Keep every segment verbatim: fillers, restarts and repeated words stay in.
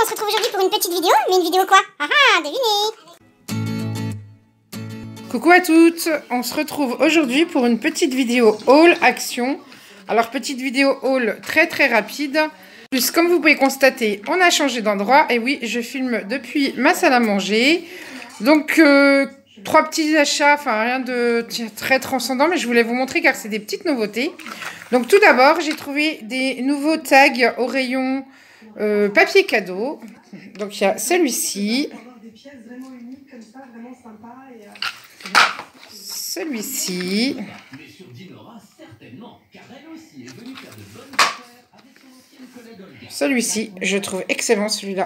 on se retrouve aujourd'hui pour une petite vidéo, mais une vidéo quoi? Ah ah, devinez! Coucou à toutes, on se retrouve aujourd'hui pour une petite vidéo haul action. Alors petite vidéo haul très très rapide. Plus comme vous pouvez constater, on a changé d'endroit. Et oui, je filme depuis ma salle à manger. Donc euh, trois petits achats, enfin rien de très transcendant, mais je voulais vous montrer car c'est des petites nouveautés. Donc tout d'abord, j'ai trouvé des nouveaux tags au rayon euh, papier cadeau. Donc il y a celui-ci. Celui-ci. Celui-ci, je trouve excellent celui-là.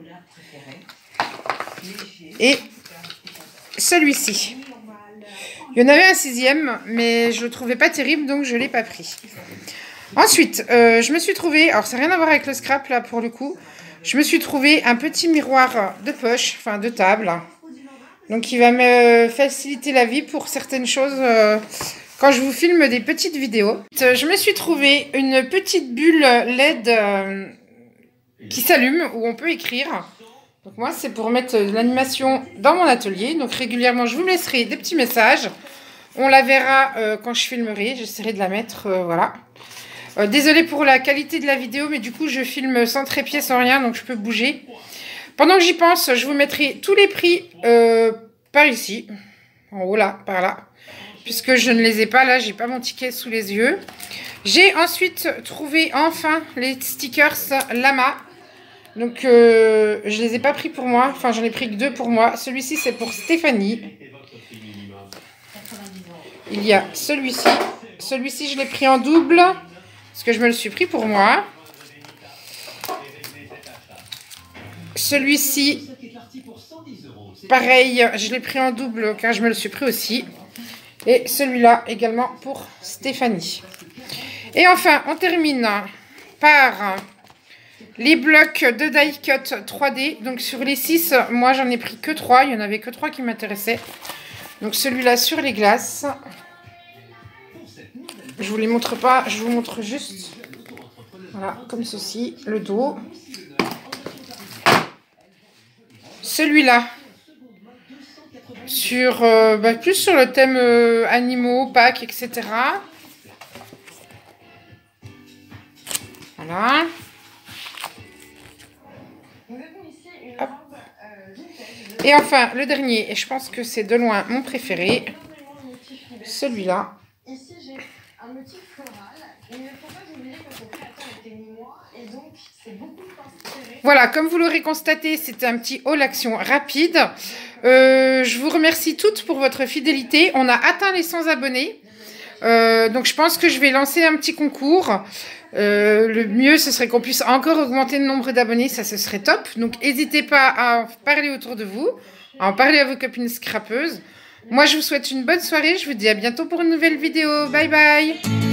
Et celui-ci. Il y en avait un sixième, mais je le trouvais pas terrible, donc je ne l'ai pas pris. Ensuite, euh, je me suis trouvé, alors ça n'a rien à voir avec le scrap là pour le coup, je me suis trouvé un petit miroir de poche, enfin de table. Donc qui va me faciliter la vie pour certaines choses euh, quand je vous filme des petites vidéos. Je me suis trouvé une petite bulle L E D euh, qui s'allume, où on peut écrire. Donc moi c'est pour mettre de l'animation dans mon atelier. Donc régulièrement je vous laisserai des petits messages. On la verra euh, quand je filmerai, j'essaierai de la mettre, euh, voilà. Euh, désolée pour la qualité de la vidéo, mais du coup je filme sans trépied, sans rien, donc je peux bouger. Pendant que j'y pense, je vous mettrai tous les prix euh, par ici, en haut là, par là, puisque je ne les ai pas là, j'ai pas mon ticket sous les yeux. J'ai ensuite trouvé enfin les stickers Lama, donc euh, je les ai pas pris pour moi, enfin j'en ai pris que deux pour moi. Celui-ci c'est pour Stéphanie. Il y a celui-ci, celui-ci je l'ai pris en double, parce que je me le suis pris pour moi. Celui-ci, pareil, je l'ai pris en double car je me le suis pris aussi. Et celui-là également pour Stéphanie. Et enfin, on termine par les blocs de die cut trois D. Donc sur les six, moi j'en ai pris que trois. Il n'y en avait que trois qui m'intéressaient. Donc celui-là sur les glaces. Je vous les montre pas, je vous montre juste. Voilà, comme ceci, le dos. Celui-là, sur euh, bah, plus sur le thème euh, animaux, Pâques, et cetera. Voilà. Hop. Et enfin, le dernier, et je pense que c'est de loin mon préféré, celui-là. Ici, j'ai un motif floral. Il ne faut pas oublier que ce créateur était moi, et donc c'est beaucoup inspiré. Voilà, comme vous l'aurez constaté, c'était un petit haul action rapide. Euh, je vous remercie toutes pour votre fidélité. On a atteint les cent abonnés. Euh, donc je pense que je vais lancer un petit concours. Euh, le mieux, ce serait qu'on puisse encore augmenter le nombre d'abonnés. Ça, ce serait top. Donc n'hésitez pas à en parler autour de vous, à en parler à vos copines scrapeuses. Moi, je vous souhaite une bonne soirée. Je vous dis à bientôt pour une nouvelle vidéo. Bye bye.